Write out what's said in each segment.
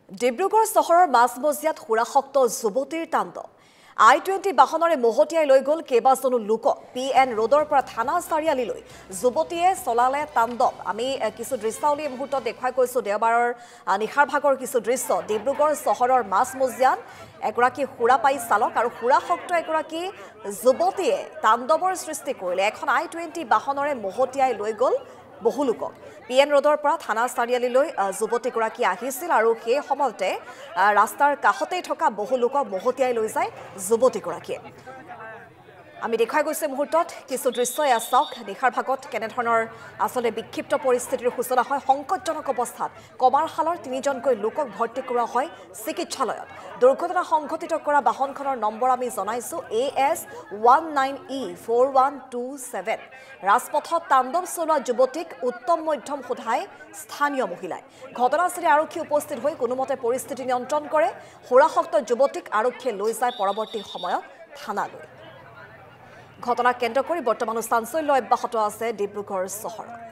ডিব্ৰুগড় চহৰৰ মাজমজিয়াত সুৰাসক্ত যুৱতীৰ তাণ্ডৱ I-20 বাহনৰে মহতিয়াই লৈ গ'ল কেইবাজনো লোকক PN ৰোডৰ পৰা থানা চাৰিআলিলৈ যুৱতীয়ে চলালে তাণ্ডৱ আমি কিছু দৃশ্যাৱলী মুহূৰ্তত দেখুৱাই কৈছো দেওবাৰৰ নিশাৰ ভাগৰ কিছু দৃশ্য ডিব্ৰুগড় চহৰৰ মাজমজিয়াত এগৰাকী সুৰাপায়ী চালক আৰু সুৰাসক্ত এগৰাকী যুৱতীয়ে তাণ্ডৱৰ সৃষ্টি কৰিলে এখন I-20 বাহনৰে মহতিয়াই লৈ গ'ল বহু লোকক PN ৰোডৰ পৰা থানা চাৰিআলিলৈ যুৱতীগৰাকী আহিছিল আৰু সেই সময়তে ৰাস্তাৰ কাষতেই থকা বহু লোকক মহতিয়াই লৈ যায় যুৱতীগৰাকীয়ে আমি দেখাই গৈছে মুহূৰ্তত কিছু দৃশ্য এয়া চাওক নিশাৰ ভাগত কেনেধৰণৰ আসলে বিক্ষিপ্ত পৰিস্থিতিৰ সূচনা হয় সংকটজনক অৱস্থাত কমাৰশালৰ তিনিজনকৈ লোকক ভৰ্তি কৰা হয় চিকিৎসালয়ত দুৰ্ঘটনা সংঘটিত কৰা বাহনখনৰ নম্বৰ আমি জনাইছো AS19E4127 ৰাজপথত তাণ্ডৱ চলোৱা যুৱতীক উত্তম মধ্যম সোধাই স্থানীয় মহিলাই ঘটনাস্থলী আৰক্ষী উপস্থিত হৈ কোনোমতে পৰিস্থিতি নিয়ন্ত্ৰণ কৰে সুৰাসক্ত যুৱতীক আৰক্ষীয়ে লৈ যায় পৰৱৰ্তী সময়ত থানালৈ ঘটনা কেন্দ্ৰ কৰি বৰ্তমান চাঞ্চল্য অব্যাহত আছে ডিব্ৰুগড় চহৰত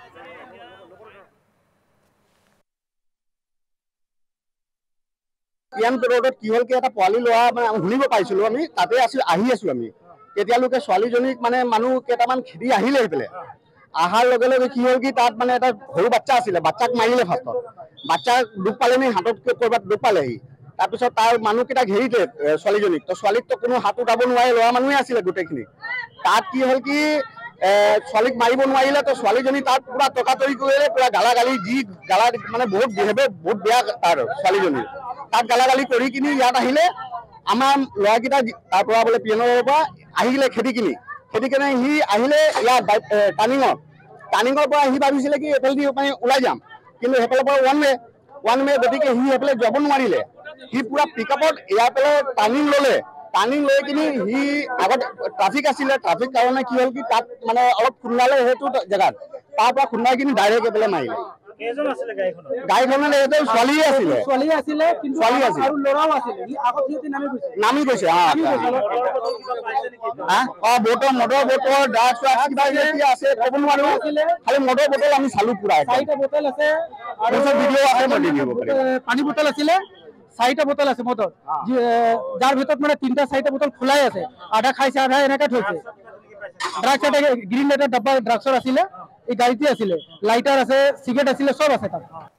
ইয়ান ৰোডত কি হল কি এটা পোৱালি লোৱা মানে শুনিব পাইছিলো আমি তাতে আহি আছো আমি তেতিয়ালৈকে ছোৱালীজনীক মানে মানুহ কেইটামান খেদি আহিলে সেইফালে আহাৰ লগে লগে কি হল কি তাত মানে এটা সৰু বাচ্চা আছিলে বাচ্চাক মাৰিলে ফাৰ্ষ্টত বাচ্চাক দুখ পালে নি হাতত কৰবাত দুখ পালেহি তাৰপিছত তাৰ মানুহকেইটা ঘেৰিলে ছোৱালীজনীক তো ছোৱালীক তো কোনো হাত উঠাব নোৱাৰে ল'ৰা মানুহে আছিলে গোটেইখিনি তাত কি হল কি ছোৱালীক মাৰিব নোৱাৰিলে তো ছোৱালীজনী তাত পুৰা টকাটৰি কৰিলে পুৰা গালাগালি যি গালা মানে বহুত বেয়া তাৰ ছোৱালীজনী তাত গালাগালি কৰি কিনি ইয়াত আহিলে আমাৰ ল'ৰাকেইটা তাৰ পৰা বোলে পিয়নৰ পৰা আহিলে খেদি কেনে সি আহিলে ইয়াত টাৰ্ণিঙৰ পৰা সি ভাবিছিলে কি এইফালে দি মানে ওলাই যাম কিন্তু সেইফালৰ পৰা ওৱান ৱে গতিকে সি সেইফালে যাব নোৱাৰিলে সি পুৰা পিকআপত ইয়াৰ ফালে টাৰ্ণিং লৈ কিনি সি আগত ট্ৰাফিক আছিলে ট্ৰাফিক কাৰণে কি হ'ল কি তাত মানে অলপ খুন্দালে সেইটো জেগাত তাৰ পৰা খুন্দাই কিনি ডাইৰেক্ট এইফালে মাৰিলে গাড়ীখনত এইটো ছোৱালী আছিলে নামি গৈছে মটৰ বটল ড্ৰাগছ কিবা আছে ক'ব নোৱাৰো খালি মটৰ বটল আমি চালো পুৰা ভিডিঅ' আছে পানী বটল আছিলে 4টা বোতল আছে মটৰ যাৰ ভিতৰত মানে 3টা-4টা বোতল খোলাই আছে আধা খাইছে আধা এনেকা থৈছে ড্ৰাগছ এটা গ্ৰীণ এটা ডাব্বা ড্ৰাগছৰ আছিলে এই গাড়ীতে আছিলে লাইটাৰ আছে চিগাৰেট আছিলে সব আছে তাত